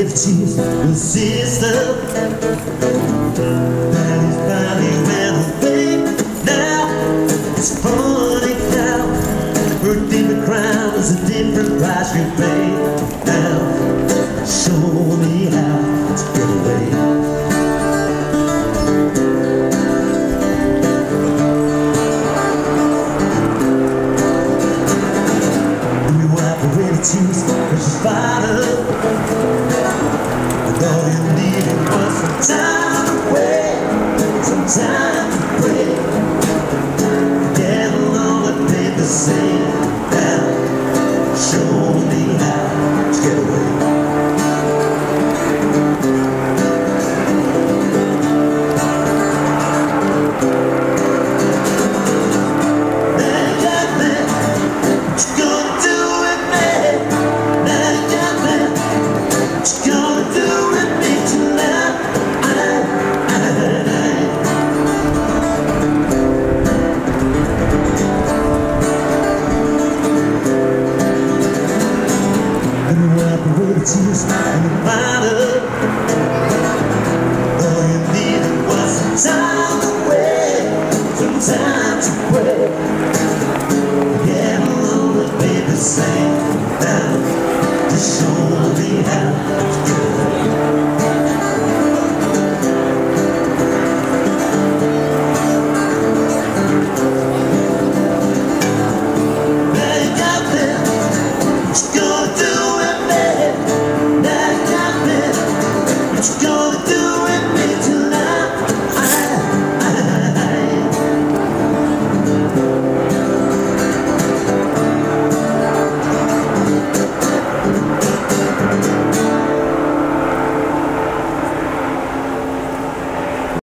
tears with sister. Daddy's finally went away. Now it's funny how her different crime is a different price you pay. Now show me how to get away. We wipe away the tears cause she's fired up. All you needed was some time to wait, some time to pray. Forget all the papers say. Now show me how to get away. Now you got me, what you gonna do with me? Now you got me, what you gonna do with me tonight? Let me wipe away the tears and the